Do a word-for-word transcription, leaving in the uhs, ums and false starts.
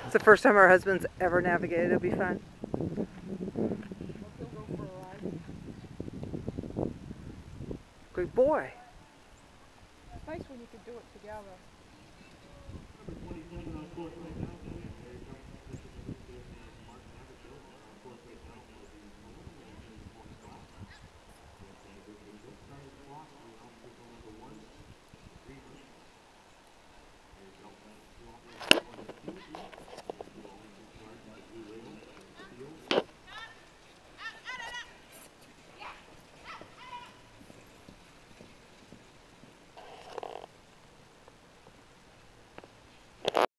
It's the first time our husband's ever navigated. It'll be fun. Good boy. It's nice when you can do it together.